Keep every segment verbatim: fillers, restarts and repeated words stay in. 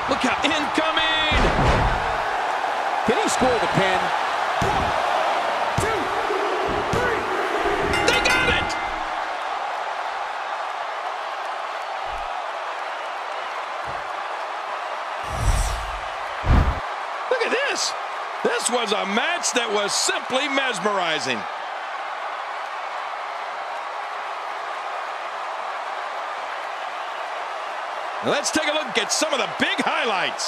Look out, incoming! Can he score the pin? One, two, three. They got it! Look at this. This was a match that was simply mesmerizing. Let's take a look at some of the big highlights.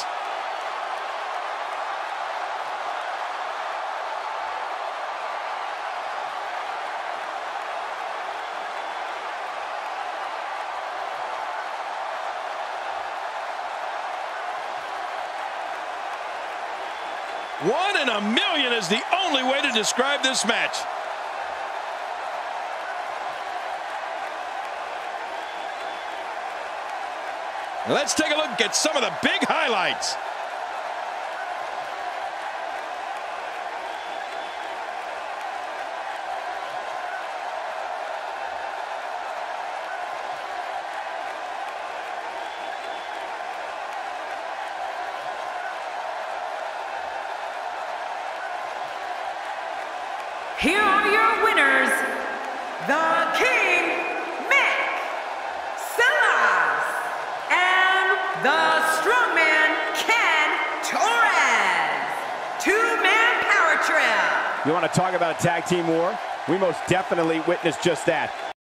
One in a million is the only way to describe this match. Let's take a look at some of the big highlights. Here are your winners, the King, Misawa, and the Strongman, Ken Torres. Two-man power trip. You want to talk about a tag team war? We most definitely witnessed just that.